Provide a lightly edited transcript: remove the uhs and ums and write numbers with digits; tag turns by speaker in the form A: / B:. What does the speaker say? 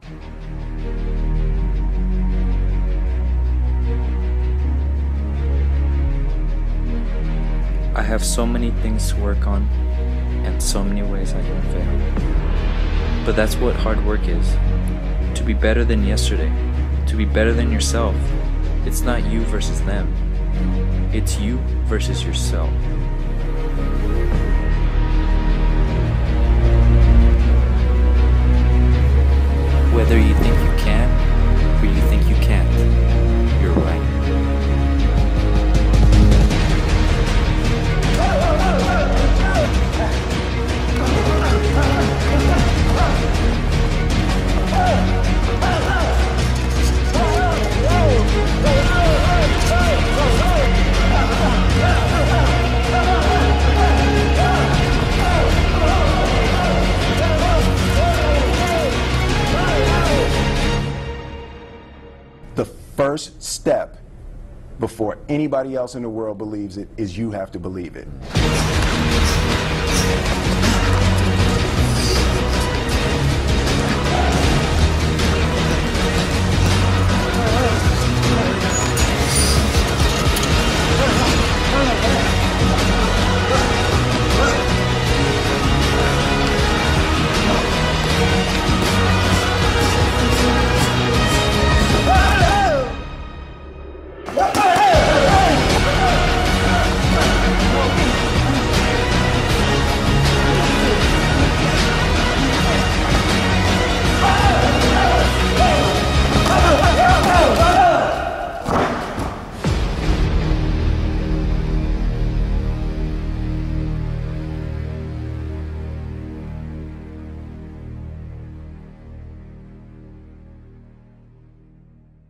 A: I have so many things to work on, and so many ways I can fail. But that's what hard work is. To be better than yesterday. To be better than yourself. It's not you versus them. It's you versus yourself. Whether you think you can, or you think you can't, you're right.
B: The first step before anybody else in the world believes it is you have to believe it.